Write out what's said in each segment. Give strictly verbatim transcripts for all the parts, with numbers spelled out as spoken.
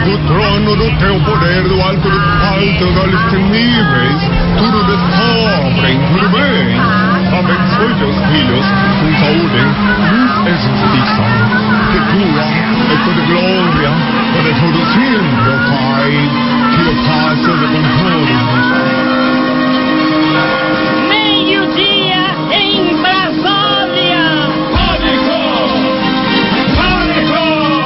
do trono do teu poder, do alto do alto dos temíveis, tudo descobrem, tudo bem. Abençoe teus filhos com saúde, luz e justiça, que tua é toda glória, para todo sempre, Pai, que o paz seja com todos. Meio-dia em Brasília. Pânico! Pânico!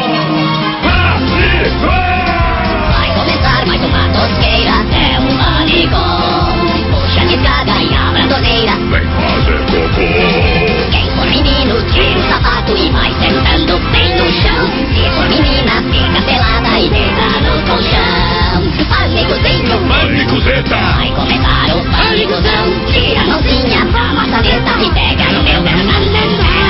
Pânico! Vai começar mais uma tosqueira, é o Pânico. Puxa a escada e abra a torneira. Vem fazer cocô. Quem for menino, tira o sapato e vai sentando bem no chão. Se for menina, fica pelada e deita no colchão. Pânicozinho, Pânico Zeta. vai começar o pânicozão. Tira a mãozinha da maçaneta e pega no meu nananana.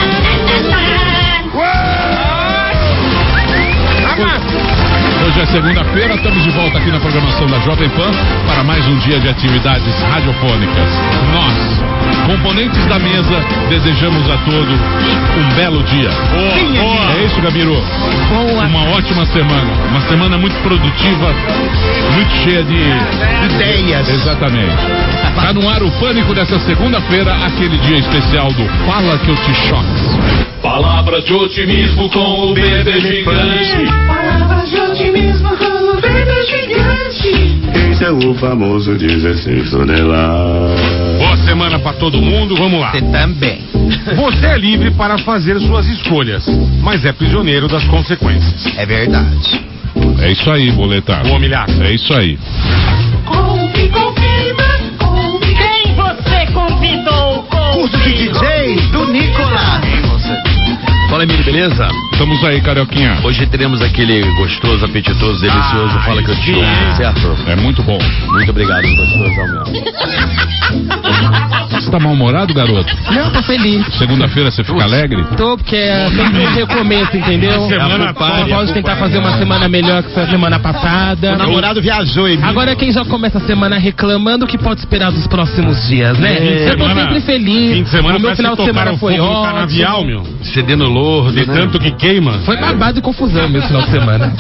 Hoje é segunda-feira, estamos de volta aqui na programação da Jovem Pan para mais um dia de atividades radiofônicas. Nós, componentes da mesa, desejamos a todos um belo dia. Boa, boa. É isso, Gabiru? Boa. Uma ótima semana, uma semana muito produtiva, muito cheia de ideias. Exatamente. Tá no ar o Pânico dessa segunda-feira, aquele dia especial do Fala Que Eu Te Choques. Palavras de otimismo com o bebê gigante. Palavras de otimismo com o bebê gigante. Esse é o famoso dezesseis toneladas. Boa semana pra todo mundo, vamos lá. Você também. Você é livre para fazer suas escolhas, mas é prisioneiro das consequências. É verdade. É isso aí, Boletar. Boa, Milhaça. É isso aí. Convi, confirma, convi. Quem você convidou? Curso de D J do Nicolas. Fala, Emílio, beleza? Estamos aí, Carioquinha. Hoje teremos aquele gostoso, apetitoso, delicioso Ah, Fala Que Eu Te Choque, sim. certo? É muito bom. Muito obrigado, gostosão mesmo. Você tá mal-humorado, garoto? Não, tô feliz. Segunda-feira você fica alegre? Tô, porque é sempre um recomeço, entendeu? Semana Só pode tentar fazer uma semana melhor que a semana passada. O namorado viajou, Emílio. Agora quem já começa a semana reclamando, o que pode esperar dos próximos dias, né? É, Eu tô semana- sempre feliz. Fim de semana o meu parece final que de semana tocaram foi fogo no ótimo. canavial, meu. Cedendo lourdo, de tanto que queima. Foi babado e confusão meu final de semana.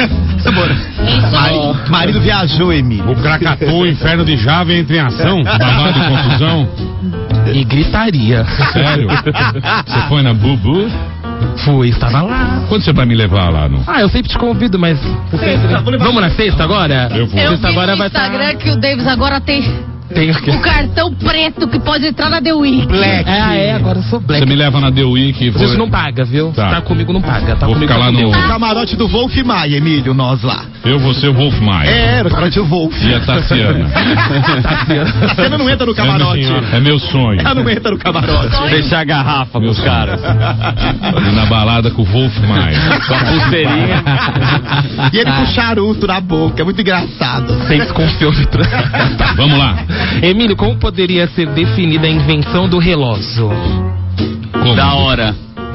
Mari- marido viajou, Emílio. O Krakatoa, o inferno de Java entra em ação. Babado e confusão? E gritaria. Sério? Você foi na Bubu? Fui, estava lá. Quando você vai me levar lá, no? Ah, eu sempre te convido, mas... Vamos na sexta agora? Eu vou. Eu Sexta vi agora no vai estar... Instagram que o Davis agora tem Tem o quê? o cartão preto que pode entrar na The Week. Black. Ah, é, agora eu sou Você black. me leva na The Week e A vou... gente não paga, viu? Tá. Tá comigo não paga, tá Vou comigo ficar lá tá com no- Deus. O camarote do Wolf Maia, Emílio, nós lá. Eu vou ser o Wolf Maia. É, era o camarote do Wolf. E a Tassiana. A cena não entra no camarote. É meu sonho. Ela não entra no camarote. Deixar a garrafa Meu pros sonho. caras. Ir na balada com o Wolf Maia. Com a pulseirinha. E ele com charuto na boca, é muito engraçado. Sem desconfiança. Tá, vamos lá. Emílio, como poderia ser definida a invenção do relógio? Como? Da hora.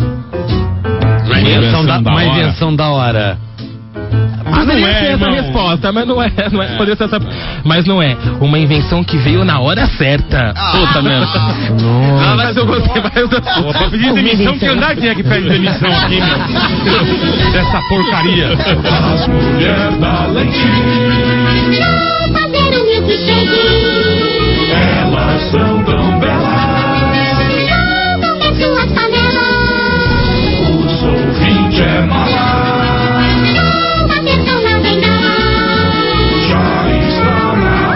Uma invenção da Uma hora. invenção da hora. Poderia não é, ser essa irmão. resposta, mas não é, não é. Poderia ser essa, mas não é. Uma invenção que veio na hora certa. Puta mesmo. Não, mas eu gostei mais da Pô, pra pedir demissão, que andar quem é que pede demissão aqui, meu? Dessa porcaria. As mulheres da leitinha, Fazer um milkshake. elas são tão belas. Não tem suas panelas. Os ouvintes é mala. Atenção, não tem nada. Já está na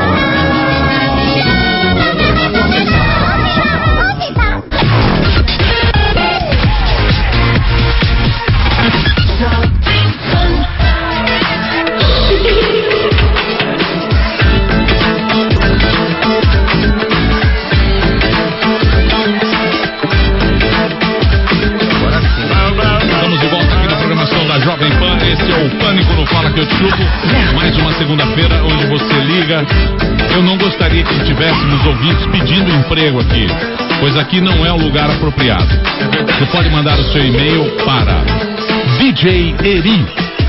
Estamos de volta aqui na programação da Jovem Pan. Esse é o Pânico no Fala Que Eu Te Chupo. Mais uma segunda-feira onde você liga. Eu não gostaria que tivéssemos ouvintes pedindo emprego aqui, pois aqui não é o lugar apropriado. Você pode mandar o seu e-mail para d j eri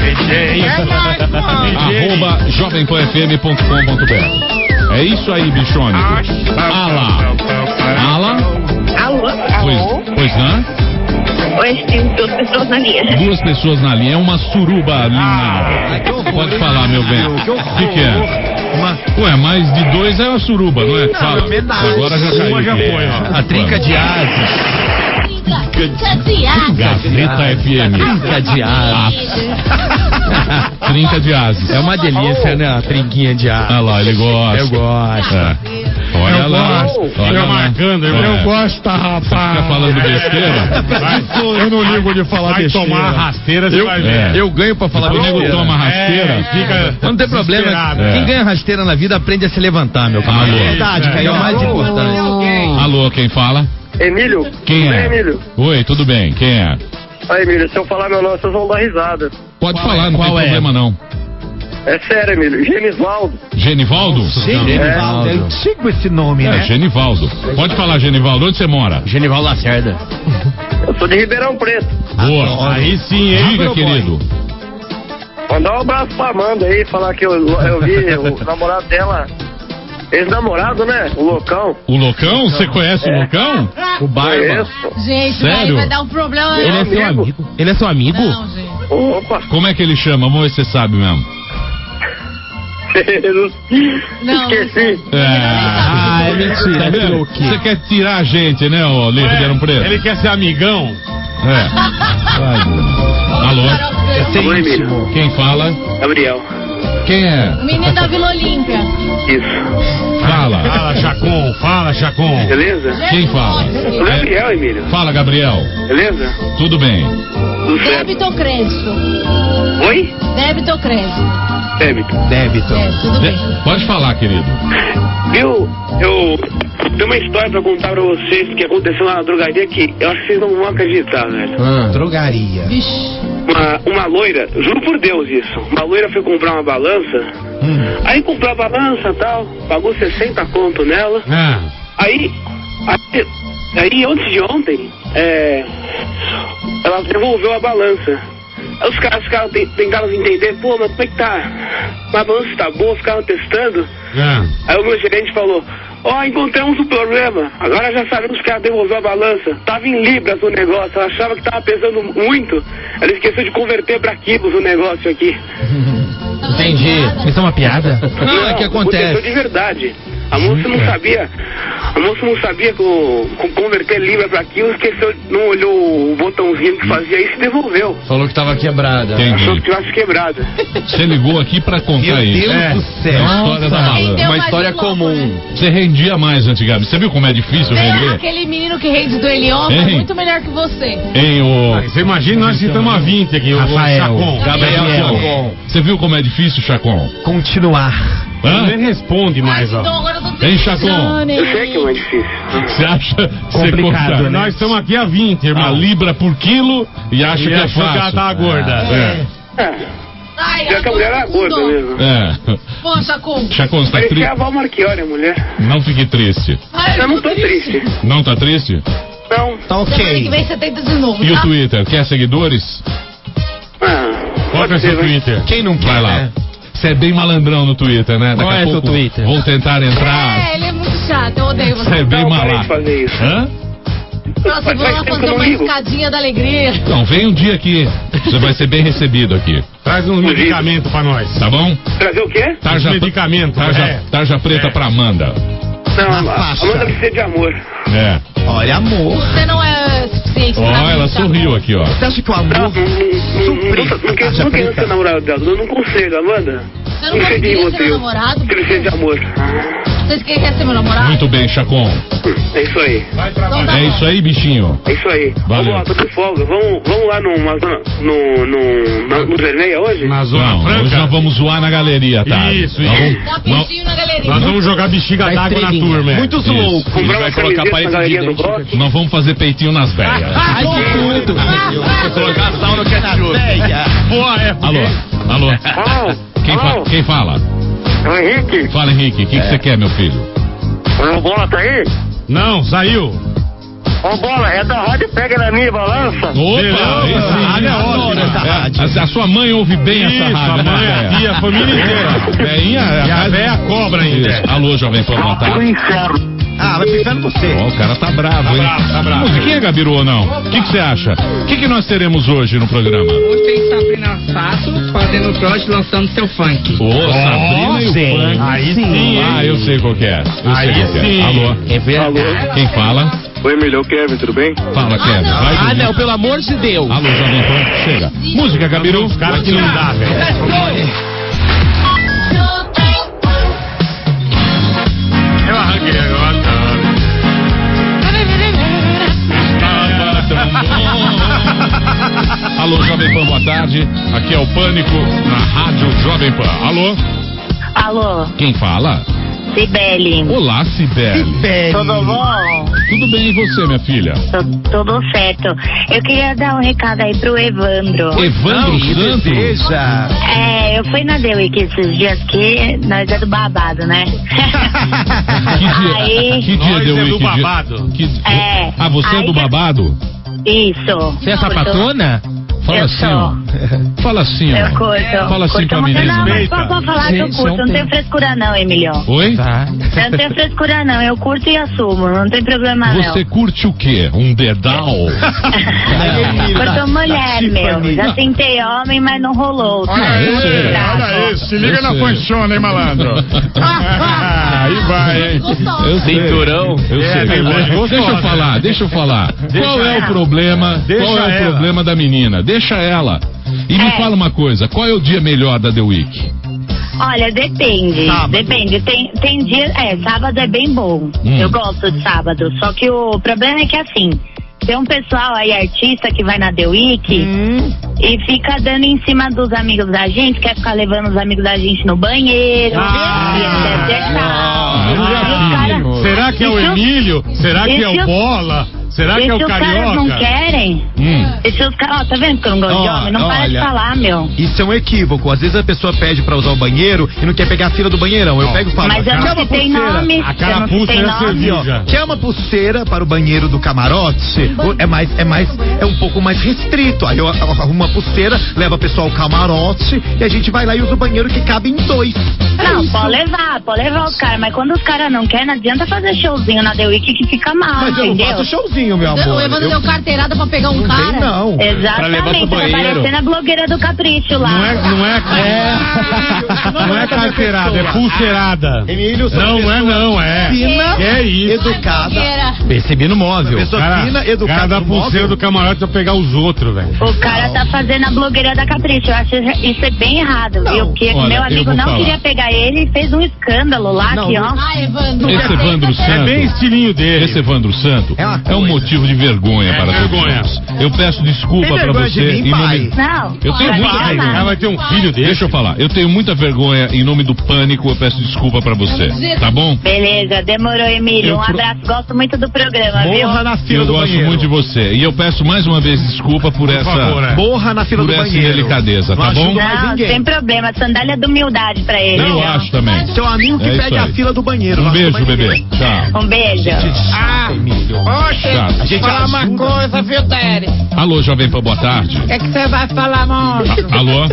arroba jovem pan f m ponto com ponto b r. É isso aí, bichônico. Ala. Ala? Alô? Pois, pois não? Hoje tem duas pessoas na linha. Duas pessoas na linha, é uma suruba linha. Ah, Pode falar, meu bem. O que, que é? Uma... Ué, mais de dois é uma suruba, não é? Fala. Agora já caiu. Uma já foi, ó. A trinca de asas. Trinca de asas. Gazeta F M. Trinca de asas. Trinca de asas. É uma delícia, né? A trinquinha de asas. Olha lá, ele gosta. Eu gosto. É. Olha Eu lá. gosto. Olha Eu lá. marcando, eu, É. eu gosto, rapaz. Fica falando besteira. Vai, Eu não ligo de falar vai besteira. tomar rasteira, você Eu, vai ver. É. eu ganho pra falar O nego besteira. toma rasteira. É, fica Não tem problema. desesperado. É. Quem ganha rasteira na vida aprende a se levantar, meu camarada. Alô. Verdade, É, Caio. É o mais importante. Alô, quem fala? Emílio? Quem Tudo é? bem, Emílio? Oi, tudo bem? Quem é? Aí, Emílio, se eu falar meu nome, vocês vão dar risada. Pode falar, não Qual tem é? problema não. É sério, Emílio. Genisvaldo. Genivaldo? Genivaldo, é antigo esse nome, É, né? Genivaldo. Pode falar, Genivaldo. Onde você mora? Genival Lacerda. Eu sou de Ribeirão Preto. Boa. Aí sim, hein? Diga, querido. Mandar um abraço pra Amanda aí, falar que eu, eu vi o namorado dela, ex-namorado, né? O Loucão. O Loucão? Você conhece o Loucão? O Barba. Isso. Gente, Sério? daí vai dar um problema. Ele é seu amigo. amigo? Ele é seu amigo? Não, gente. Opa. Como é que ele chama? Vamos ver se você sabe mesmo. Não, Esqueci. Ah, é mentira. Tá É vendo? truque. Você quer tirar a gente, né, ô Lê Ribeirão Preto? Ele quer ser amigão. É. Vai, Bruno. Alô? Alô, Emílio. Quem fala? Gabriel. Quem é? O menino da Vila Olímpia. Isso. Fala. Fala, Chacon. Fala, Chacon. Beleza? Quem fala? O Gabriel, Emílio. Fala, Gabriel. Beleza? Tudo bem? Tudo certo. Débito ou crédito? Oi? Débito ou crédito? Débito. Débito. É, tudo bem. Pode falar, querido. Viu? Eu tenho uma história pra contar pra vocês que aconteceu lá na drogaria que eu acho que vocês não vão acreditar, velho. Drogaria. Vixe. Uma, uma loira, juro por Deus isso, uma loira foi comprar uma balança, aí comprou a balança e tal, pagou sessenta conto nela, Ah, aí, aí, aí antes de ontem, é, ela devolveu a balança. Aí os caras ficaram, te- tentaram entender, pô, mas como é que tá? A balança tá boa, ficaram testando. ah. Aí o meu gerente falou, ó, encontramos o problema, agora já sabemos que ela devolveu a balança, tava em libras o negócio, ela achava que tava pesando muito, ela esqueceu de converter pra quilos o negócio aqui. Entendi. Isso é uma piada? Não, é que aconteceu acontece. de verdade. A moça não sabia, a moça não sabia co- co- converter libra pra quilos, esqueceu, não olhou o botãozinho que fazia isso e devolveu. Falou que tava quebrada. Achou que Entendi. tivesse quebrado. Você ligou aqui pra contar Meu isso. Deus É. do É céu. uma história da Rendeu balança. Uma mais história um louco, comum. né? Você rendia mais antigamente. Você viu como é difícil Tem render? aquele menino que rende do Heliópolis é Hein? muito melhor que você. Hein, ô... Ah, você imagina, nós citamos a vinte aqui, o Rafael. Chacon. Gabriel. Gabriel. Você viu como é difícil, Chacon? Continuar. Hã? Nem responde mais, ó. Então agora eu tô Hein, Chacon? Eu sei que é mais difícil. Você acha que você Complicado, consegue? né? Nós estamos aqui a vinte, A irmão. libra por quilo e acha E que é achou que ela fácil. tava gorda. É. É, Ai, pior que a mulher era gorda mesmo. É. Pô, Chacon. Chacon, você tá Parecia triste? a Val Marchiori, a mulher. Não fique triste. Ai, Eu não tô triste. Não tá triste? Não. Tá Semana que ok. vem você tenta de novo, E o tá? Twitter? Quer seguidores? Ah, Qual que é pode o ser, seu vai. Twitter? Quem não quer, Vai lá. né? Você é bem malandrão no Twitter, né? Daqui Qual a é seu pouco Twitter? vou tentar entrar. É, ele é muito chato, eu odeio Você você. é bem Não, parei malá. de fazer isso. Hã? Nossa, Faz vou lá tempo que eu fazer não uma ligo. escadinha da alegria. Então, vem um dia aqui. Você vai ser bem recebido aqui. Traz uns medicamentos pra nós. Tá bom? Trazer o quê? Tarja, Os medicamentos, tarja, é. tarja preta É. pra Amanda. Não, Na a faixa. Amanda precisa de amor. É. Olha, amor. Você não é suficiente Ó, pra mim, ela Chacon. sorriu aqui, ó. Você acha que o Não, amor não, não, não, supre não, não, a quero- tarja não quero preta? ser namorado dela. Eu não consigo, Amanda. Você não conseguiria ser meu namorado? Que ele seja de amor. Vocês querem quer ser meu namorado? Muito bem, Chacon. É isso aí. Então tá É bom. isso aí, bichinho. É isso aí. Valeu. Vamos lá, tô de folga. Vamos, vamos lá no, no, no, no, no Vermelha hoje? Na Zona Não, Franca. hoje nós vamos zoar na galeria, tá? Isso, Nós isso. vamos- Dá nós- peixinho na galeria. Nós vamos jogar bexiga Vai d'água na estrelinha. turma. é. Muitos Isso. loucos. Comprar Ele uma vai colocar camiseta palito na galeria de do dente. Rock? Nós vamos fazer peitinho nas velhas. Ai, que tudo. Vou colocar sal no ketchup. Boa, é. Alô, alô. Ah, Quem, fa- ah, quem fala? o Henrique, Fala, Henrique. O que que você quer, meu filho? o Bola tá aí? Não, saiu. Ô Bola, é da rádio Pega na Minha Balança? Opa, Beleza, esse a rádio é adoro ótima. essa rádio. A, a sua mãe ouve bem Isso, essa rádio, a mãe, né, a véia? tia, a família inteira. Veinha, E a rádio- véia cobra ainda. Isso. Alô, Jovem Pan, boa tarde. inferno. Ah, vai pro inferno você. Ó, o cara tá bravo, Tá hein? bravo, tá bravo. Musiquinha, Gabiru, ou não? O que que você acha? O que que nós teremos hoje no programa? Hoje tem Sabrina Sato fazendo trote, lançando seu funk. Ô, Sabrina e o sim. funk. Aí sim, hein? Ah, eu sei qual que é. Eu Aí sei qual que é. sim. Alô? É verdade. Quem fala? Oi, Emílio, Kevin, tudo bem? Fala, Kevin. Vai Ah, dormir. não, pelo amor de Deus. Alô, Jovem Pan, chega. Música, Gabiru. Os caras que não dá, velho. Eu arranquei agora, Estava tão bom. Alô, Jovem Pan, boa tarde. Aqui é o Pânico na Rádio Jovem Pan. Alô? Alô, Quem fala? Cibele. Olá, Cibele. Tudo bom? Tudo bem e você, minha filha? Tu- Tudo certo. Eu queria dar um recado aí pro Evandro. Evandro Santos? Deseja. É, eu fui na The Week esses dias que nós é do babado, né? Que dia, Aí, que dia Nós deu é do que dia- babado. que- É. Ah, você é Aí do já- babado? isso. Você é sapatona? Fala Eu assim, ó. Fala assim, Eu ó. curto. Fala assim curto pra muito. menina. Não, mas Respeita. pode pode falar que eu Gente, curto. não Não tem- tem frescura não, Emilio. Oi? Tá. Eu não tenho frescura não. Eu curto e assumo. Não tem problema não. Você curte o quê? Um dedal? Curto mulher, meu. Tiffany. Já tentei homem, mas não rolou. Olha aí, Tá, olha aí, se liga Eu na sei. panchona, hein, malandro? Aí vai, hein? Eu sei. Cinturão. Eu É, sei. beleza. Deixa eu falar, deixa eu falar. Qual é o problema? Deixa Qual é o ela. problema da menina? Deixa ela. E me É. fala uma coisa, qual é o dia melhor da The Week? Olha, depende. Sábado. Depende. Tem, tem dia. É, sábado é bem bom. Hum. Eu gosto de sábado. Só que o problema é que assim. Tem um pessoal aí, artista, que vai na The Week Hum. e fica dando em cima dos amigos da gente, quer ficar levando os amigos da gente no banheiro. Ah. e etc e tal. Ah, Aí os cara- Será que é o E se os- Emílio? Será que e é se o os- Bola? Será e que é se o os caras não Carioca? querem? Hum. E se os caras. Ó, tá vendo que eu não gosto de Ó, homem? Não para de olha. falar, meu. Isso é um equívoco. Às vezes a pessoa pede pra usar o banheiro e não quer pegar a fila do banheirão. Eu pego e falo, Mas eu quer não uma citei pulseira? nome. A Eu não carapuça citei já nome. serviu já. Quer uma pulseira para o banheiro do camarote? O- É mais, é mais, é um pouco mais restrito. Aí eu arrumo uma pulseira, leva a pessoa ao camarote e a gente vai lá e usa o banheiro que cabe em dois. Não, pode levar, pode levar os caras, mas quando os caras não querem, não adianta fazer showzinho na The Week que fica mal, Mas eu não entendeu? faço showzinho, meu amor. O Evandro Eu- deu carteirada pra pegar um Não cara. tem, não. Exatamente, tá parecendo a blogueira do Capricho lá. Não é, não é, não é carteirada, é pulseirada. Emílio, sou Não, não é pessoa não, é. fina, Que é isso? educada. Era. Percebi no móvel. Pessoa Cara, fina, cara educada. da no pulseira móvel. do camarote pra pegar os outros, velho. O cara tá fazendo a blogueira da Capricho. Eu acho isso é bem errado, Não, viu? Porque olha, meu eu amigo vou não falar. queria pegar ele e fez um escândalo lá, Não, que não- ó. Ah, Evandro. Esse Evandro Santo. É bem estilinho dele. Esse Evandro Santo É uma é um coisa. motivo de vergonha É para vergonha. todos nós. Eu peço desculpa Tem para vergonha de você mim, em pai? nome. Não. Eu tenho pra muita mim, vergonha. não. Ela vai ter um filho desse. Deixa eu falar, eu tenho muita vergonha em nome do Pânico, eu peço desculpa pra você, tá bom? Beleza, demorou, Emílio. Eu Um pro- abraço, gosto muito do programa, viu? Morra na fila Eu do gosto banheiro. muito de você e eu peço mais uma vez desculpa por, essa favor, é. Morra na fila por do essa banheiro. indelicadeza, Não tá bom? ajuda mais Não, ninguém. sem problema. Sandália de humildade pra ele. Eu viu? acho também. Seu amigo que É isso pede a aí. fila do banheiro. Um não beijo, ajuda mais bebê. ninguém. Tchau. Um beijo. Ah, Emílio. Tchau. A gente Falar uma ajuda. coisa, viu, Tere? Alô, Jovem Pan, boa tarde. O que é que você vai falar, monstro? A- Alô?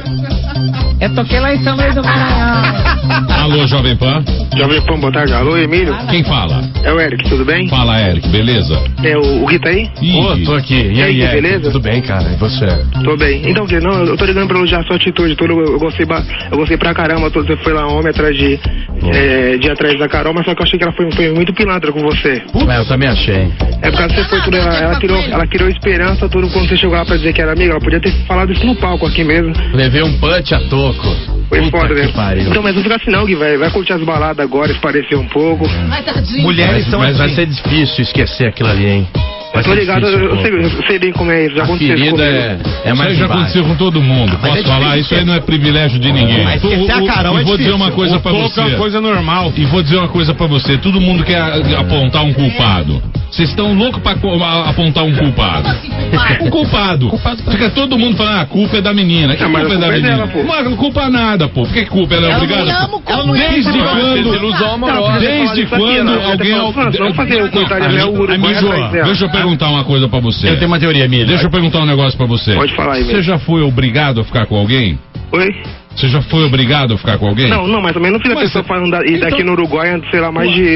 Eu toquei lá em São Luís do Maranhão. Alô, Jovem Pan? Jovem Pan, boa tarde. Alô, Emílio? Quem fala? É o Eric, tudo bem? Fala, Eric, beleza? É o, o Gui tá aí? Ih, Ô, tô aqui. E E aí, aí, Eric? beleza? Tudo bem, cara? E você? Tô bem. Então, Gui, não, eu tô ligando pra elogiar a sua atitude toda. Eu, eu gostei ba- eu gostei pra caramba. Você foi lá homem atrás de, é, de ir atrás da Carol, mas só que eu achei que ela foi, foi muito pilantra com você. É, eu também achei. É por causa que você foi tudo, ela, ela, criou, ela criou esperança tudo quando você chegou lá pra dizer que era amiga. Ela podia ter falado isso no palco aqui mesmo. Levei um punch a toco. Foi Puta foda, que né? pariu. Então, mas não fica assim não, Gui, vai, vai curtir as baladas agora, esparecer um pouco. Mas tadinho. Mulheres Mas, são mas vai assim. ser difícil esquecer aquilo ali, hein? Vai Eu tô ser ligado, difícil, eu, eu sei, pô. eu sei bem como é isso, já A aconteceu isso ferida comigo. é, é Isso mais aí já embaixo. aconteceu com todo mundo. Mas Posso é falar? difícil. Isso aí não é privilégio de ninguém. Mas esquecer a Carol e é vou dizer difícil. uma coisa O pra toco você. é uma coisa normal. E vou dizer uma coisa pra você, todo mundo quer apontar um culpado. Vocês estão loucos pra co- a- apontar um culpado. Um culpado. Fica todo mundo falando, ah, a culpa é da menina. Que Ah, mas culpa é a da culpa é menina? dela, pô. Mas não culpa nada, pô. Por que culpa? Ela é Ela obrigada? não ama o Ela corpo. Desde Ela não quando... Desilusão amorosa. Não, Desde isso aqui, quando ela- alguém... ela tá falando, vamos fazer o comentário Não, dela, o Uruguai amigo, atrás dela. deixa eu perguntar uma coisa pra você. Eu tenho uma teoria, Emílio. Deixa eu perguntar um negócio pra você. Pode falar aí, Você mesmo. já foi obrigado a ficar com alguém? Oi? Você já foi obrigado a ficar com alguém? Não, não, mas também não fiz a Mas pessoa você- falando da, ir daqui Então- no Uruguai, sei lá, mais de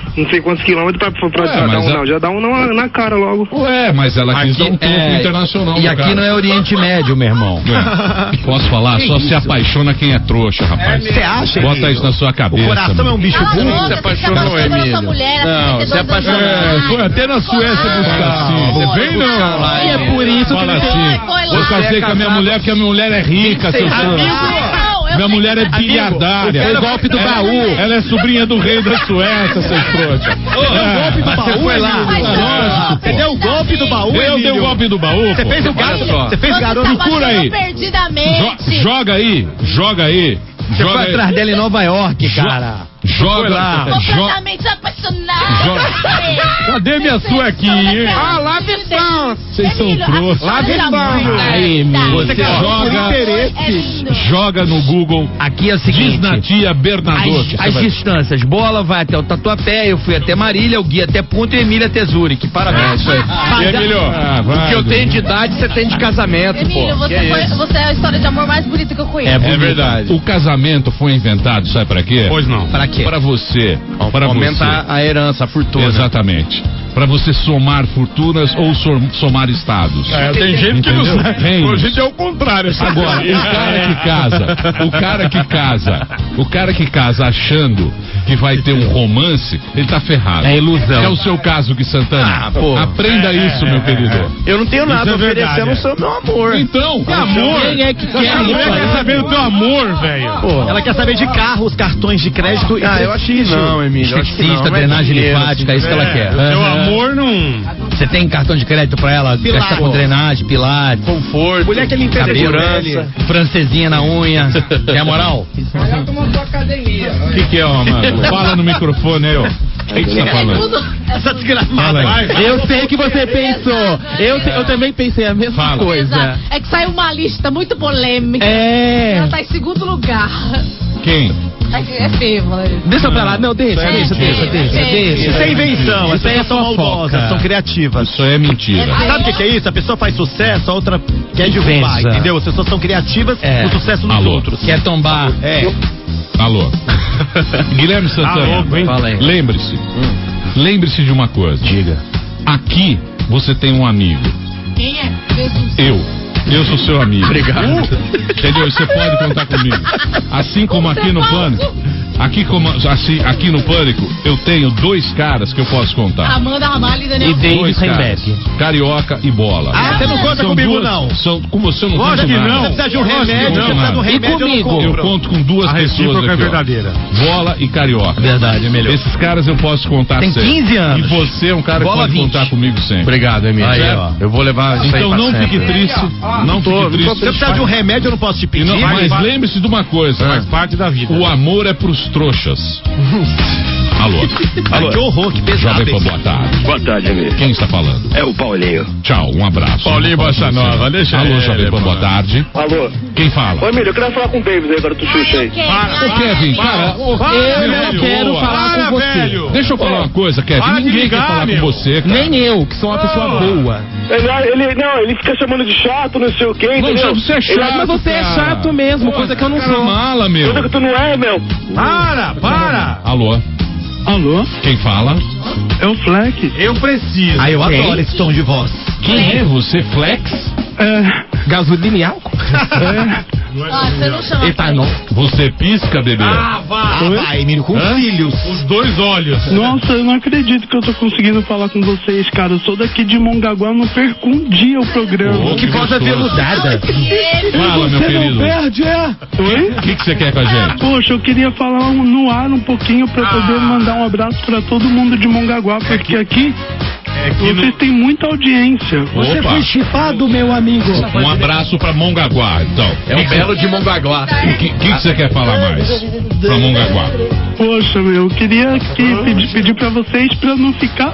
não sei quantos quilômetros pra, pra, pra Ué, dar mas um a- não. Já dá um na, na cara logo. Ué, mas ela quis dar um troco é, internacional E no aqui cara. não é Oriente Médio, meu irmão. Ué, posso falar? Que Só isso? se apaixona quem é trouxa, rapaz. Você acha, Bota Emílio? isso na sua cabeça. O coração mano. é um bicho Cala a burro. boca, você se apaixonou nessa mulher, Não, tem se setenta e dois apaixonou. anos. É, foi até na Suécia buscar. assim, Você foi vem buscar não? lá, E é por isso que Fala ele tem... assim. Foi lá. Eu casei com a minha mulher porque a minha mulher é rica, seu trouxa. Não, eu Minha sei mulher é que- bilhardária. Foi o golpe do Ela- baú. Ela é sobrinha do rei da Suécia, seu trouxa. É. golpe do Mas baú, você foi lá. Emílio? Lógico, pô. Você deu o golpe do baú, Eu dei o Emílio? golpe do baú, Você pô. fez o gato, Olha só. você fez Você garoto. se Procura aí. apaixonou perdidamente. Jo- joga aí, joga aí. Você joga foi aí. atrás dela em Nova York, Jo- cara. Joga lá. jo- Completamente apaixonado. Joga. Cadê minha suequinha, hein? Ah, lá estão. Vocês são trouxas. Lá Aí, Emílio. Você joga, joga no Google. Aqui é o Diz seguinte. na tia Bernadotte. As, as distâncias. Bola vai até o Tatuapé, eu fui até Marília, o Gui até Punta e o Emílio até Zurique. Parabéns. Isso aí. E Emílio? Ah, O que eu vai, tenho de idade, você tem de casamento, Emílio, pô. você, Que foi, isso? você é a história de amor mais bonita que eu conheço. É É bonito. verdade. O casamento foi inventado, sabe pra quê? Pois não. Pra quê? Pra você. Para Aumentar você. a herança, a fortuna. Exatamente. Pra você somar fortunas ou som- somar estados. É, tem gente que não Entendeu? sabe. Reinos. A gente é o contrário. Agora, o cara que casa, o cara que casa, o cara que casa achando que vai ter um romance, ele tá ferrado. É ilusão. É o seu caso, Gui Santana. Ah, pô. Aprenda isso, meu querido. Eu não tenho nada Isso é oferecendo verdade, o seu meu amor. Então, Que amor? Quem é que quer A mulher isso quer aí? saber do teu amor, velho. Pô. Ela quer saber de carros, cartões de crédito e Ah, eu acho que não, Emílio. Eu acho que não. Esteticista, Não é drenagem dinheiro, linfática, é isso que ela quer. Teu Aham. amor não. Você tem cartão de crédito pra ela? Pilar. Gasta com drenagem, pilar, Conforto. Mulher que limpa a segurança. francesinha na unha. Tem a moral? o que, que é, ó, mano? Fala no microfone aí, ó. O que que você tá falando? Essa desgraçada. Fala aí. Eu sei que você pensou. Eu, te- eu também pensei a mesma Fala. coisa. Exato. É que saiu uma lista muito polêmica. É. Ela tá em segundo lugar. Quem? É, é feio, mano. Deixa pra lá. Não, deixa, É, deixa, deixa, é, deixa, é. deixa. Isso é invenção, as Isso aí é pessoas são fofoca. maldosas, são criativas. Isso é mentira. Sabe o que, que é isso? A pessoa faz sucesso, a outra quer derrubar, Inveja. entendeu? As pessoas são criativas É. no sucesso dos Alô. outros. Quer tombar? É. Alô. Guilherme Santana. Alô, hein? Fala aí. Lembre-se. Lembre-se de uma coisa. Diga. Aqui você tem um amigo. Quem é? Jesus. Eu. Eu sou seu amigo. Obrigado. Entendeu? Você pode contar comigo. Assim como aqui no Pânico. Aqui, como, assim, aqui no Pânico, eu tenho dois caras que eu posso contar. Amanda Ramalho e Daniel. E David Dois caras. Heimberg. Carioca e Bola. Ah, você não conta São comigo, duas- não. São, com você eu não Lógico conto que nada. não. Você precisa de um Lógico que remédio, eu você conto precisa de um nada. remédio, eu não comigo? Eu compro. conto com duas A pessoas recíproca é aqui, ó. verdadeira. Bola e Carioca. Verdade, é melhor. Esses caras eu posso contar Tem sempre. quinze anos. E você é um cara Bola que pode vinte. contar comigo sempre. Obrigado, Emílio. Aí, Certo? ó. Eu vou levar isso aí Então pra não sempre. fique triste. Não tô- fique não tô- Se triste. você precisar de um remédio, eu não posso te E pedir. não- mas Faz- lembre-se de uma coisa. Faz parte da vida. O amor é pros trouxas. Alô. Ai, que horror, que pesado. Jovem Pan, isso. boa tarde. Boa tarde, amigo. Quem está falando? É o Paulinho. Tchau, um abraço. Paulinho Bossa Nova, deixa Alô, ele, Jovem Pan, pô. boa tarde. Alô? Quem fala? Ô, Emílio, eu queria falar com o David aí, agora do Xuxa aí. Para, Ô, Kevin, cara, ô, Eu velho, não quero boa. falar Para, com você. velho. Deixa eu falar uma coisa, Kevin. Para de Ninguém ligar, quer falar meu. com você, cara. Nem eu, que sou uma pessoa boa. Ele, ele, não, ele fica chamando de chato, não sei o quê, Não, entendeu? você é chato, Ele- Mas você é cara. chato mesmo, coisa que eu não Cara sou. mala, meu. Coisa que tu não é, meu. Para, para. Alô, Alô? quem fala? É o Fleck. Eu preciso. Ah, eu adoro esse tom de voz. Quem é você, Flex? É, Gasolina e álcool? é. Ah, você não chama. Etanol. Você pisca, bebê? Ah, Ah, vai. vai, Emílio, com Hã? filhos. Os dois olhos. Nossa, eu não acredito que eu tô conseguindo falar com vocês, cara. Eu sou daqui de Mongaguá, não perco um dia o programa. Ô, Que voz gostoso. aveludada. Fala, meu Você querido. não perde, é? Oi? O que, que você quer com a gente? Poxa, eu queria falar um- no ar um pouquinho pra poder mandar um abraço pra todo mundo de Mongaguá, porque aqui É que vocês não... têm muita audiência. Opa, chipado, meu amigo. um abraço pra Mongaguá, então. É o belo de Mongaguá. O que, que, que você quer falar mais? Pra Mongaguá. Poxa, meu, eu queria que pedir, pedir pra vocês pra não ficar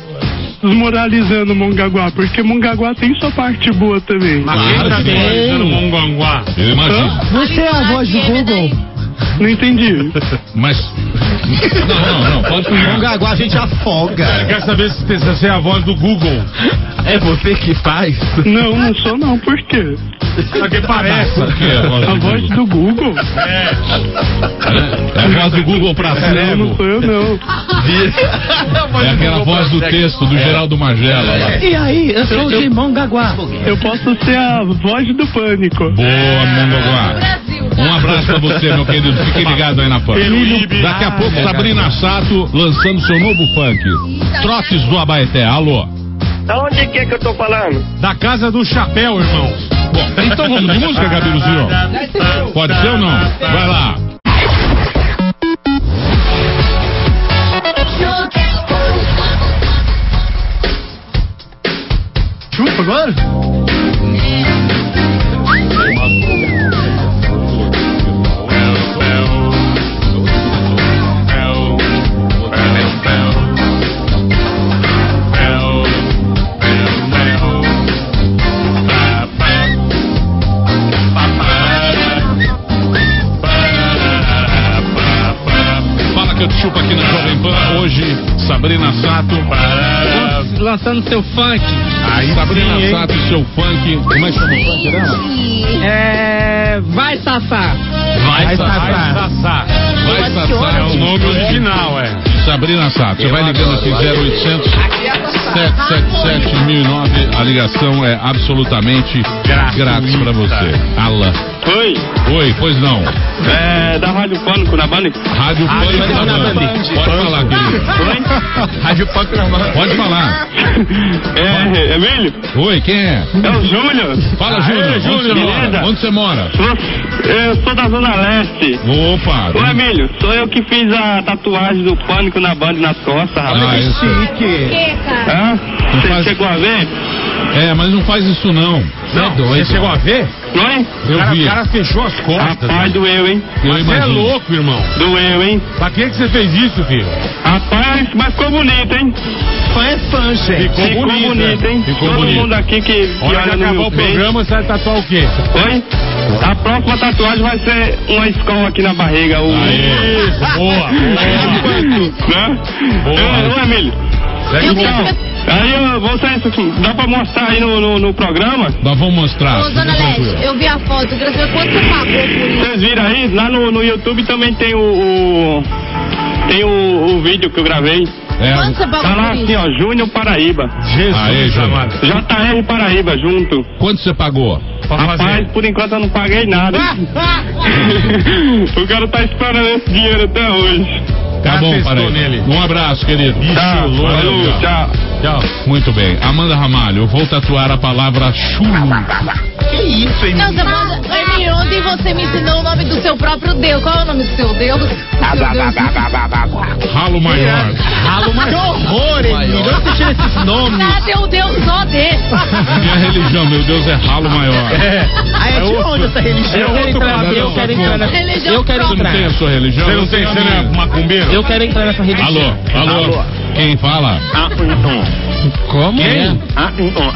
desmoralizando Mongaguá, porque Mongaguá tem sua parte boa também. Mas quem tá Claro que visualizando Mongaguá? Eu imagino. Você é a voz do Google. Não entendi. Mas. Não, não, não, pode continuar. Mongaguá a gente afoga. Ele quer saber se você é a voz do Google. É você que faz? Não, não sou não, por quê? Porque parece. Por que a voz A do voz Google? do Google? É. É a voz do Google pra Não, cego. não sou eu não. É aquela voz do texto do Geraldo Magela. lá. E aí, eu sou o de Mongaguá. Eu posso ser a voz do pânico. Boa, Mongaguá. Um abraço pra você, meu querido. Fique ligado aí na fã. Daqui a pouco, Sabrina Sato lançando seu novo funk. Trotes do Abaeté. Alô? Aonde que é que eu tô falando? Da casa do chapéu, irmão. Bom, então vamos de música, Gabiruzinho? Pode ser ou não? Vai lá. Chupa agora? Fala que eu te chupo aqui na Jovem Pan. Hoje, Sabrina Sato. Lançando seu funk. Aí, Sabrina sim, hein? Sato e seu funk. Como é que chama o funk dela? É. Vai, Sassá. Vai, Vai, Sassá. Sassá. Vai, Sassá. É o nome original, é. Sabrina Sato, você vai ligando aqui zero oitocentos, sete sete sete, mil e nove. A ligação é absolutamente grátis pra você. Alá. Oi, Oi, pois não. é da Rádio Pânico na Band? Rádio Pânico na Band. Pode falar, querido. Oi? Rádio Pânico na Band. Pode falar. É, Emílio? Oi, quem é? É o Júnior? Fala, Júnior. Onde você mora? Beleza? Onde você mora? Sou- Eu sou da Zona Leste. Opa. Ô Emílio, sou eu que fiz a tatuagem do Pânico na Band nas costas, rapaz. Ah, isso. Chique. Hã? Não Você faz- chegou a ver? É, mas não faz isso não. Não, você chegou a ver? Oi? Eu o, cara, vi. o cara fechou as costas. Rapaz, doeu, hein? Eu Mas você é imagino. louco, irmão. Doeu, hein? Pra que que você fez isso, filho? Rapaz, mas ficou bonito, hein? Fã é fã, gente. Ficou, Ficou bonito, bonito, hein? Ficou Todo bonito. mundo aqui que, que Hora de olha no acabar meu o peito. programa, você vai tatuar o quê? Oi? A próxima tatuagem vai ser uma escola aqui na barriga. O... Aê, Isso, boa, boa. Né? Boa. Ô, Emílio. Segue Eu o quero bom. saber- Aí eu vou sair isso aqui. Dá pra mostrar aí no, no, no programa? Nós vamos mostrar. Ô, Zona Fica Leste, tranquilo. eu vi a foto. Eu queria saber quanto você pagou por isso. Vocês viram aí? Lá no, no YouTube também tem o, o- tem o, o vídeo que eu gravei. É, Quanto você pagou Tá lá por isso? assim, ó, Júnior Paraíba. Jesus Aê, Júnior. amado. J R Paraíba junto. quanto você pagou? Pra Rapaz, fazer. por enquanto eu não paguei nada. O cara tá esperando esse dinheiro até hoje. Tá Cara, bom, testou para aí. nele. Um abraço, querido. Tá, Valeu, falou, tchau. Tchau. Muito bem. Amanda Ramalho, eu vou tatuar a palavra chulo. Que isso, hein? Não, você manda... Emílio, ontem você me ensinou o nome do seu próprio Deus. Qual é o nome do seu Deus? Do seu Deus. Ralo maior. Ralo mais. Que horror, Emílio. Onde você tira esses nomes? Ah, tem um Deus só dele. Minha religião, meu Deus, é ralo maior. É. Ah, é de onde essa religião? Eu quero entrar, eu quero entrar nessa. Religião Eu quero Você não entrar. tem a sua religião? Você não Eu tem, tenho você a não é minha. macumbeiro? Eu quero entrar nessa religião. Alô, alô, Alô. Quem fala? Como? Quem? Ah,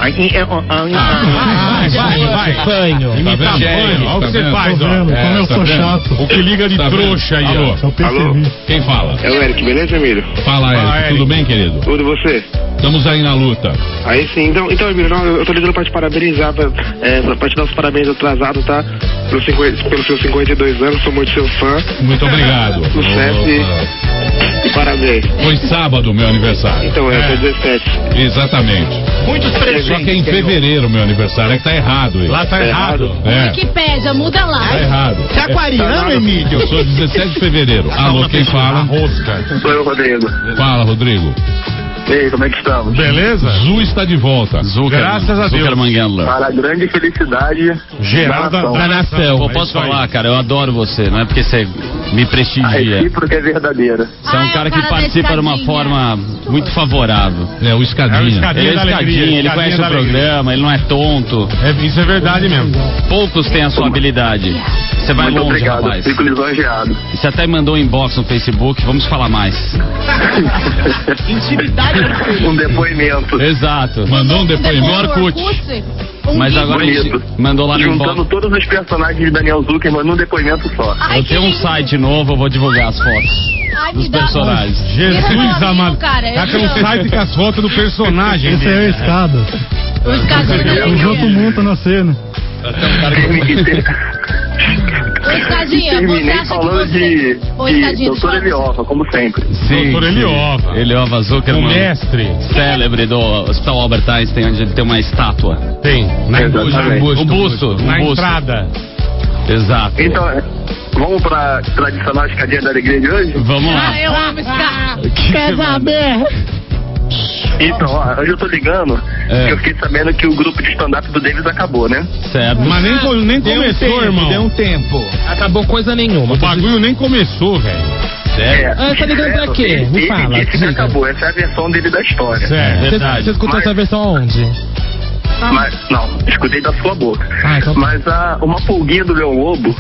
vai, vai. Fanho. Tá Imita vendo? banho. Olha o que você Tá faz, ó. vendo? É, Como eu tá sou vendo? chato. O que liga de Tá vendo? trouxa aí, Alô. ó. Alô? Quem fala? É o Eric, beleza, Emílio? Fala, Eric. Fala, Eric. Tudo bem, querido? Tudo e você? Estamos aí na luta. Aí sim, então, então Emílio, não, eu tô ligando pra te parabenizar, pra, é, pra te dar os parabéns atrasados, tá? Pelos cinquenta, pelos seus cinquenta e dois anos, sou muito seu fã. Muito obrigado. Sucesso e, Opa. e parabéns. Foi sábado meu aniversário. Então é, foi dezessete. Exatamente. Muitos presentes. Só que é em fevereiro meu aniversário. É que tá errado isso. Lá tá É errado. É, Wikipédia, muda lá. tá errado. Você é aquariano, Emílio? Eu sou dezessete de fevereiro. Alô, quem fala? Rosca. Sou eu, Rodrigo. Fala, Rodrigo. E aí, como é que estamos? Beleza? Zu está de volta. Graças a Deus. Zuckermanguela. Para a grande felicidade Geral da, Da nação. Pô, É posso isso aí. falar, cara? Eu adoro você. Não é porque você me prestigia. recíproca é verdadeira. Você é um Ah, é cara o que cara da participa de uma escadinha. forma muito favorável. É o Escadinha. É o Escadinha. Ele é da alegria, escadinha, ele escadinha conhece da o alegria. programa, ele não é tonto. É, isso é verdade mesmo. Poucos têm a sua habilidade. Você vai Muito longe, obrigado, rapaz. fico lisonjeado. E você até mandou um inbox no Facebook, vamos falar mais. Intimidade. Um depoimento. Exato. Mandou um depoimento. Depois do Orkut. Orkut. Um Mas vídeo. agora a gente Bonito. mandou lá no Juntando inbox. todos os personagens de Daniel Zuckerman num depoimento só. Ai, Eu que tenho um lindo. site novo, eu vou divulgar as fotos Ai, dos me dá- personagens. Jesus Vira amado. cara, Tá com um eu- site com as fotos do personagem. Esse é a escada. O escadinho Os outros montam na cena. Ô, Escadinha, você Terminei acha que falando você... de, Ô, de Escadinha, doutor deixa eu- Eliova, como sempre. Sim, Doutor sim. Eliova. Eliova O Zuckerman, mestre. célebre do Hospital Albert Einstein, onde ele tem uma estátua. Tem. Na Exatamente. busto, O busto, Na o busto. entrada. Exato. Então, é, vamos pra tradicional escadinha da alegria de hoje? Vamos lá. Ah, eu amo esse cara. Quer saber? Então, ó, hoje eu tô ligando, É. porque eu fiquei sabendo que o grupo de stand-up do Davis acabou, né? Certo. Mas nem, co- nem Deu um começou, tempo, irmão. deu um tempo. Acabou coisa nenhuma. O bagulho nem começou, velho. É. Ah, tá ligando pra quê? Ele- Me ele fala, disse que diga. acabou, essa é a versão dele da história. Certo. Você, Verdade. você escutou Mas- essa versão aonde? Mas, não, escutei da sua boca. Ah, então tá. Mas a, uma pulguinha do Leão Lobo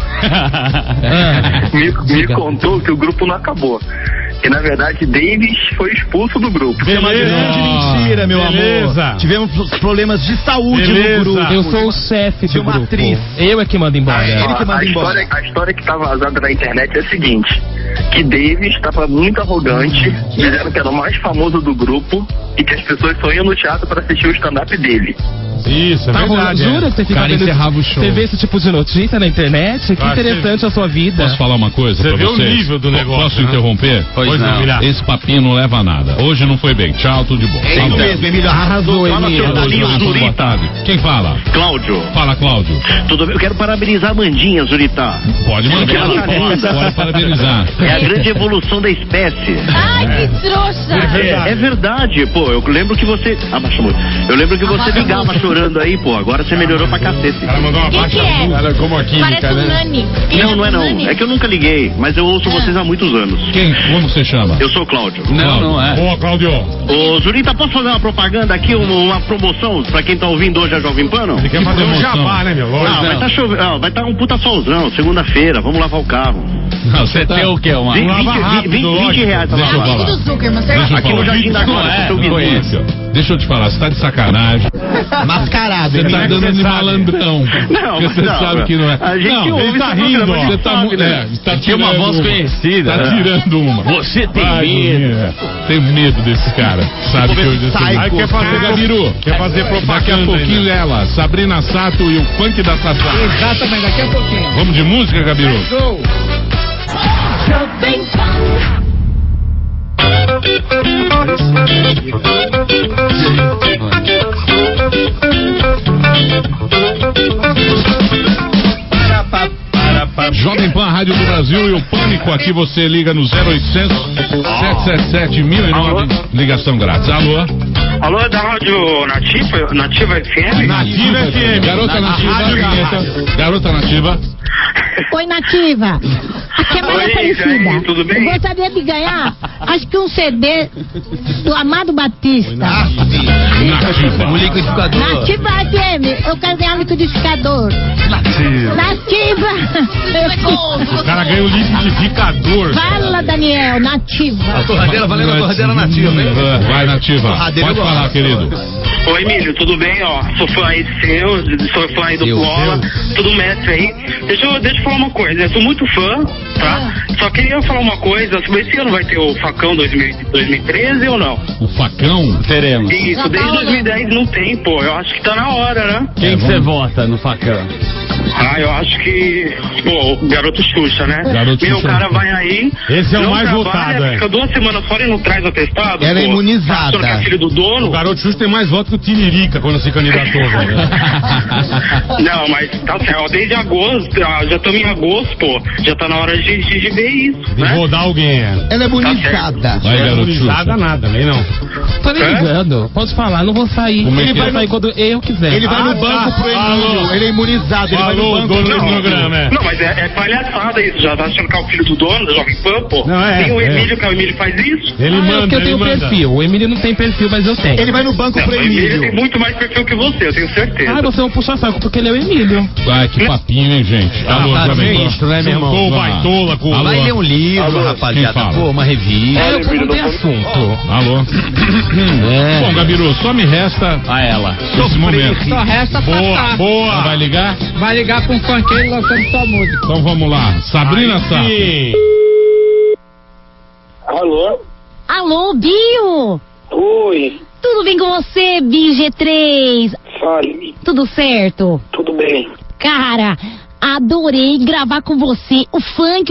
Ah, me, me diga. contou que o grupo não acabou. Que na verdade Davis foi expulso do grupo. Isso é uma Beleza. grande mentira, meu Beleza. amor. Tivemos problemas de saúde Beleza. no grupo. Eu sou o chefe Tinha do uma grupo. atriz. Eu é que mando embora. Ah, ele Ó, que manda a, embora. história, a história que tá vazada na internet é a seguinte: que Davis estava muito arrogante, dizendo que era o mais famoso do grupo e que as pessoas só iam no teatro para assistir o stand-up dele. Isso, é Tá rolando? verdade. Jura é. que você fica cara vendo... encerrava o show. Você vê esse tipo de notícia na internet? Que Ah, interessante a sua vida. Posso falar uma coisa Você pra vê o vocês? nível do negócio, Posso né? interromper? Pois não. Virar. Esse papinho não leva a nada. Hoje não foi bem. Tchau, tudo de bom. É isso Falou. mesmo, Emílio. Arrasou, Fala, Emílio. seu Daninho Boa Zurita. tarde. Quem fala? Cláudio. Fala, Cláudio. Tudo bem? Eu quero parabenizar a Mandinha, Zurita. Pode mandar. Porque ela tá linda. Pode parabenizar. É a grande evolução da espécie. Ai, que trouxa. É, é verdade, pô. Eu lembro que você. Abaixa muito. Eu lembro que você Abaixa ligava muito. chorando aí, pô. Agora você melhorou pra cacete. O cara mandou uma Quem baixa que é? Ela é como a química, Parece um né? Nani. Não, não é não. É que eu nunca liguei, mas eu ouço vocês há muitos anos. Quem? Como você chama? Eu sou o Cláudio. Não, não é. Boa, Claudio. Ô, Zurita, posso fazer uma propaganda aqui, uma, uma promoção pra quem tá ouvindo hoje a Jovem Pan? Não? Ele quer fazer um jabá, né, meu? Não, Lógico. vai estar chovendo, não, vai estar um puta solzão, segunda-feira, vamos lavar o carro. Não, Você tá- tem o quê? Uma... vinte, lava vinte, rápido, vinte, vinte lógico. reais pra Deixa eu lavar. falar. Amigo do Zuckerman, você Deixa eu Aqui falar. no Jardim da Glória, é, seu vizinho. Conheço. Deixa eu te falar, você tá de sacanagem. Mascarado, Você tá Emílio. dando de sabe. malandrão. Não, Porque você não, sabe que não é. a gente não, ouve ele tá esse rindo, programa, a ó. gente Você tá, sabe, mu- né? é, você tá Tem uma tirando voz conhecida. Tá né? tirando uma. Você tem Ai, medo. menina, tenho medo desse cara. Sabe que eu já sei. Aí quer fazer Gabiru. Quer fazer propaganda Daqui a pouquinho ainda. ela, Sabrina Sato e o funk da Sassá. Exatamente, daqui a pouquinho. Vamos de música, Gabiru? Go! Jovem Pan, Rádio do Brasil e o Pânico. Aqui você liga no zero oitocentos, sete sete sete, mil e nove. Ligação grátis. Alô? Alô, é da Rádio Nativa, Nativa F M? Nativa F M. Garota Nativa Nativa. Garota. Garota Nativa. Oi, Nativa. Aqui é Maria Oi, Aparecida. Jair, tudo bem? Eu gostaria de ganhar, acho que um C D do Amado Batista. Nativa. O liquidificador. Nativa F M. Eu quero ganhar um liquidificador. Nativa. Nativa. O cara ganha o liquidificador. Fala, Daniel. Nativa. A torradeira, valendo a torradeira nativa, hein? Vai, Nativa. Torradeira Pode eu falar, gosto. querido. Oi, Emílio, tudo bem? Ó, sou fã aí seu, sou fã aí do Seu, Bola, tudo mestre aí. Deixa eu, deixa eu falar uma coisa, eu sou muito fã, tá? Só queria falar uma coisa, esse ano vai ter o Facão dois mil e treze ou não? O facão? Teremos. Isso, desde dois mil e dez não tem, pô, eu acho que tá na hora, né? Quem que você vota no facão? Ah, eu acho que, pô, o Garoto Xuxa, né? Garoto Meu, Xuxa. o cara vai aí, Esse é o não mais trabalha, votado, é. fica duas semanas fora e não traz atestado. Ela é pô, imunizada. achando que é filho do dono. O Garoto Xuxa tem mais votos que o Tiririca quando se candidatou, velho. Não, mas tá certo, desde agosto, ah, já estamos em agosto, pô, já tá na hora de, de, de ver isso, De né? rodar alguém, é. Ela é imunizada. Vai, Não é garoto imunizada Xuxa. nada, nem não. Tô nem ligando. Posso falar, não vou sair. Como é Ele que vai é? sair quando eu quiser. Ele vai Ah, no banco tá. pro Emílio. Alô. Ele é imunizado, ele vai no virou o dono do programa, é. Não, mas é, é palhaçada isso, já tá achando que é o filho do dono da Jovem Pan, pô. Não, é, tem o é. Emílio, que o Emílio faz isso. Ele Ah, manda, é porque eu ele tenho manda. perfil. O Emílio não tem perfil, mas eu tenho. Ele vai no banco Não, pro o Emílio tem Emílio. muito mais perfil que você, eu tenho certeza. Ah, você é um puxa-saco porque ele é o Emílio. Ai, que papinho, hein, gente? Ah, Alô, tá Jovem Pan. sinistro, né, meu irmão? Juntou o Vamos lá. Baitola com o... Vai ler um livro, rapaziada. Quem fala? Pô, uma revista. É, o povo tem assunto. Alô? É. Bom, Gabiru, só me resta A ela. esse momento. Só resta Boa, passar. boa. Vai ligar? Vai ligar com um funkeiro lançando sua música. Então vamos lá. Sabrina Sato. Alô? Alô, Bio? Oi, Tudo bem com você, Bio G três? fale, Tudo certo? tudo bem? Cara, adorei gravar com você o Funk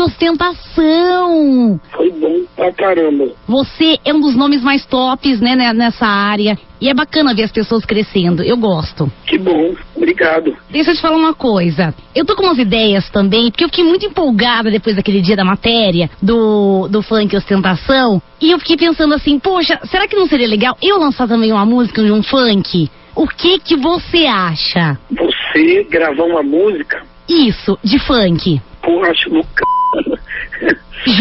Ostentação. Foi bom pra caramba. Você é um dos nomes mais tops, né, né, nessa área. E é bacana ver as pessoas crescendo. Eu gosto. Que bom, obrigado. Deixa eu te falar uma coisa. Eu tô com umas ideias também, porque eu fiquei muito empolgada depois daquele dia da matéria do, do Funk Ostentação. E eu fiquei pensando assim, poxa, será que não seria legal eu lançar também uma música de um funk? O que que você acha? Você gravar uma música, Isso, de funk. pô, acho no c...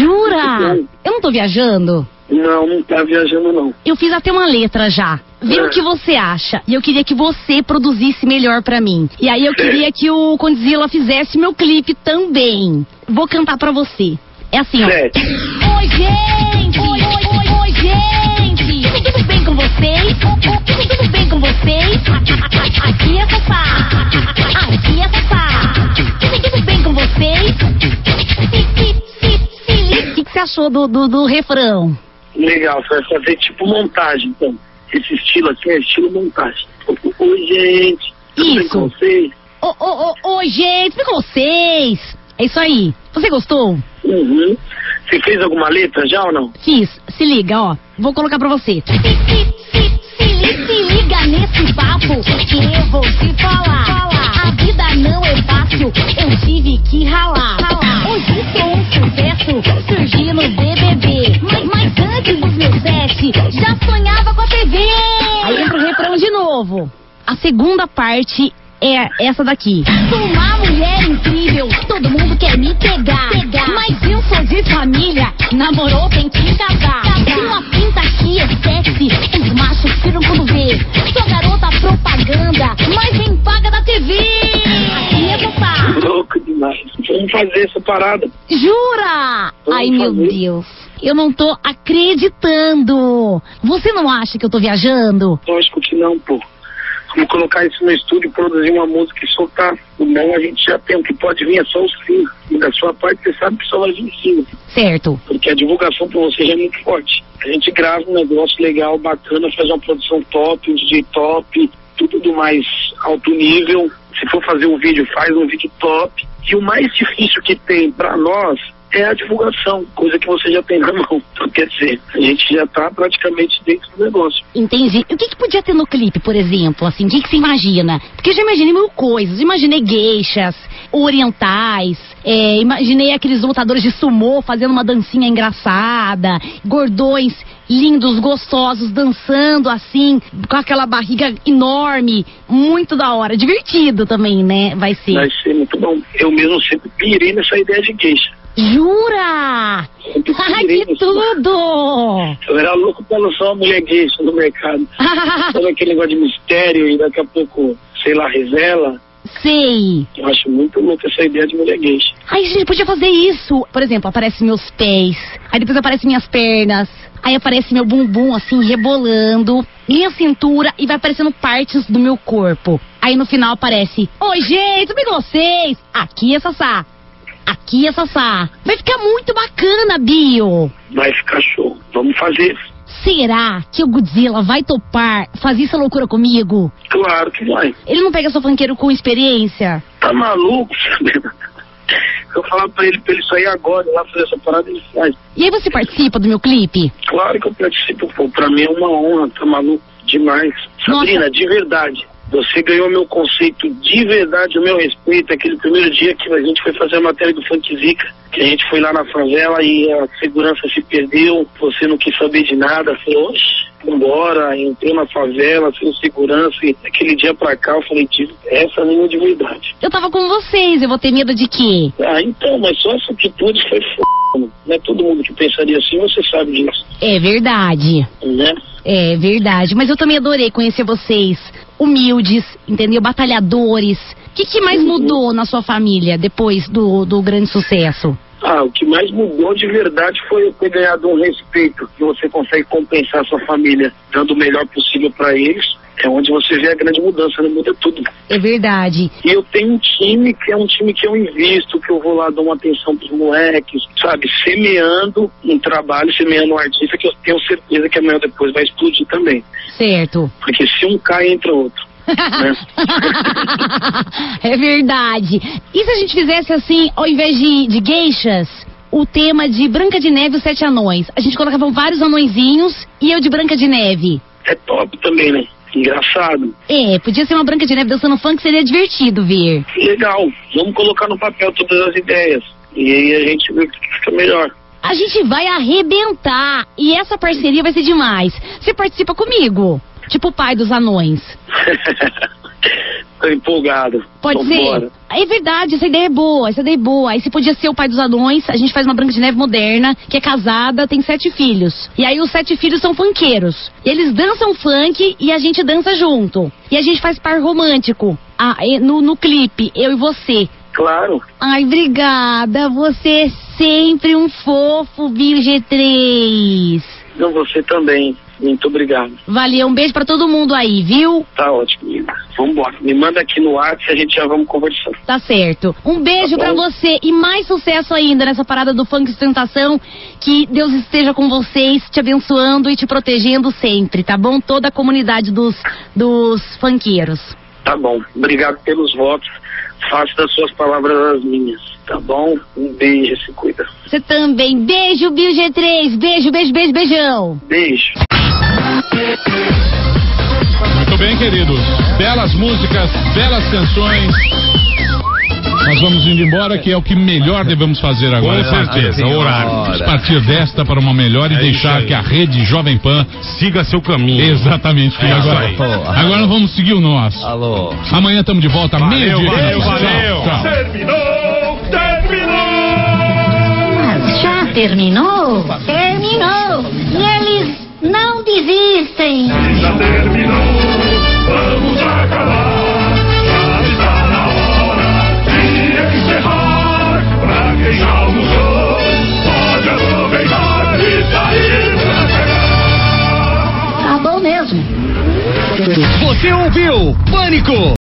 Jura? Eu não tô viajando? Não, não tá viajando não. Eu fiz até uma letra já. Vê É. o que você acha. E eu queria que você produzisse melhor pra mim. E aí eu queria que o Condzilla fizesse meu clipe também. Vou cantar pra você. É assim, ó. Certo. Oi, gente! Oi, oi, oi, oi, gente! Tudo bem com vocês? Tudo bem com vocês? Aqui é Fafá. Aqui é Fafá. Tudo bem com vocês? Se, se, se, se liga. O que que você achou do, do, do refrão? Legal, você vai fazer tipo montagem, então. Esse estilo aqui é estilo montagem. Oi, gente, tudo bem com vocês? Ô, ô, ô, oi, gente, tudo bem com vocês? É isso aí. Você gostou? Uhum. Você fez alguma letra já ou não? Fiz. Se liga, ó. Vou colocar pra você. Se, se, se, se, li- se liga nesse papo que eu vou te falar. falar. A vida não é fácil, eu tive que ralar. ralar. Hoje sou um sucesso, surgi no B B B. Mas, mas antes dos meus sete, já sonhava com a T V. Aí entra o refrão de novo. A segunda parte é essa daqui. Sou uma mulher incrível, todo mundo quer me pegar. pegar. Mas eu sou de família, namorou tem que casar. Tem uma pinta que é sexy, os machos tiram quando vê. Sou garota propaganda, mas nem paga da T V. Aqui é papá. Louco demais. Vamos fazer essa parada. Jura? Vamos Ai, meu fazer. Deus. Eu não tô acreditando. Você não acha que eu tô viajando? Lógico que não, pô. Vamos colocar isso no estúdio, produzir uma música e soltar. O não a gente já tem, o que pode vir é só os sim. E da sua parte você sabe que só vai vir em cima. Certo. Porque a divulgação pra você já é muito forte. A gente grava um negócio legal, bacana, faz uma produção top, um D J top, tudo do mais alto nível. Se for fazer um vídeo, faz um vídeo top. E o mais difícil que tem pra nós é a divulgação, coisa que você já tem na mão. Então, quer dizer, a gente já tá praticamente dentro do negócio. Entendi. O que, que podia ter no clipe, por exemplo? Assim, o que, que você imagina? Porque eu já imaginei mil coisas. Imaginei gueixas, orientais, é, imaginei aqueles lutadores de sumô fazendo uma dancinha engraçada, gordões lindos, gostosos, dançando assim, com aquela barriga enorme. Muito da hora. Divertido também, né? Vai ser. Vai ser muito bom. Eu mesmo sempre pirei nessa ideia de gueixa. Jura? Ai, que tudo! Eu era louco pra lançar uma mulher gueixa no mercado. Todo aquele negócio de mistério e daqui a pouco, sei lá, revela. Sei. Eu acho muito louco essa ideia de mulher gueixa. Ai, gente, podia fazer isso. Por exemplo, aparece meus pés, aí depois aparece minhas pernas, aí aparece meu bumbum assim, rebolando, minha cintura e vai aparecendo partes do meu corpo. Aí no final aparece, oi gente, tudo bem com vocês? Aqui é Sassá. Aqui é Sassá. Vai ficar muito bacana, Bio. Vai ficar show. Vamos fazer. Será que o Godzilla vai topar fazer essa loucura comigo? Claro que vai. Ele não pega só funkeiro com experiência? Tá maluco, Sabrina? Eu falar pra ele, pra ele sair agora, lá fazer essa parada, ele faz. E aí você participa do meu clipe? Claro que eu participo, pô. Pra mim é uma honra, tá maluco? Demais. Sabrina, de verdade. Você ganhou meu conceito de verdade, o meu respeito. Aquele primeiro dia que a gente foi fazer a matéria do Funk Zica, que a gente foi lá na favela e a segurança se perdeu, você não quis saber de nada, falou, oxe, vambora, entrei na favela, sem segurança, e aquele dia pra cá eu falei, essa é a minha de verdade. Eu tava com vocês, eu vou ter medo de quê? Ah, então, mas só essa atitude foi f***. Não é todo mundo que pensaria assim, você sabe disso. É verdade. Né? É verdade, mas eu também adorei conhecer vocês, humildes, entendeu? Batalhadores. O que, que mais mudou na sua família depois do, do grande sucesso? Ah, o que mais mudou de verdade foi eu ter ganhado um respeito, que você consegue compensar a sua família dando o melhor possível pra eles. É onde você vê a grande mudança, né? Muda tudo. É verdade. E eu tenho um time que é um time que eu invisto, que eu vou lá dar uma atenção pros moleques, sabe? Semeando um trabalho, semeando um artista que eu tenho certeza que amanhã ou depois vai explodir também. Certo. Porque se um cai, entra outro. Né? É verdade. E se a gente fizesse assim, ao invés de, de geishas, o tema de Branca de Neve e os Sete Anões? A gente colocava vários anõezinhos e eu de Branca de Neve. É top também, né? Engraçado. É, podia ser uma Branca de Neve dançando funk, seria divertido ver. Legal. Vamos colocar no papel todas as ideias. E aí a gente vê o que fica melhor. A gente vai arrebentar. E essa parceria vai ser demais. Você participa comigo? Tipo o pai dos anões. Tô empolgado. Pode Vambora. ser? É verdade, essa ideia é boa, essa ideia é boa. Aí você podia ser o pai dos anões, a gente faz uma Branca de Neve moderna, que é casada, tem sete filhos. E aí os sete filhos são funkeiros. E eles dançam funk e a gente dança junto. E a gente faz par romântico. Ah, no, no clipe, eu e você. Claro. Ai, obrigada. Você é sempre um fofo, Bio G três. Não, você também. Muito obrigado. Valeu, um beijo pra todo mundo aí, viu? Tá ótimo, Ida. Vambora. Me manda aqui no WhatsApp e a gente já vamos conversando. Tá certo. Um beijo tá pra você e mais sucesso ainda nessa parada do funk ostentação. Que Deus esteja com vocês, te abençoando e te protegendo sempre, tá bom? Toda a comunidade dos, dos funkeiros. Tá bom. Obrigado pelos votos. Faço das suas palavras as minhas, tá bom? Um beijo, se cuida. Você também. Beijo, Bio G três. Beijo, beijo, beijo, beijão. Beijo. Muito bem, queridos. Belas músicas, belas canções. Nós vamos indo embora, que é o que melhor devemos fazer agora. Com certeza, o horário. Vamos partir desta para uma melhor e é deixar que a rede Jovem Pan siga seu caminho. Exatamente. É agora, agora nós vamos seguir o nosso. Alô. Amanhã estamos de volta, meio-dia. Valeu, valeu. Tchau, tchau. Terminou, terminou. Mas já terminou? Terminou. E eles não desistem. Já terminou, vamos acabar. Já está na hora de encerrar. Pra quem já almoçou, pode aproveitar e sair pra pegar. Tá bom mesmo. Você ouviu Pânico!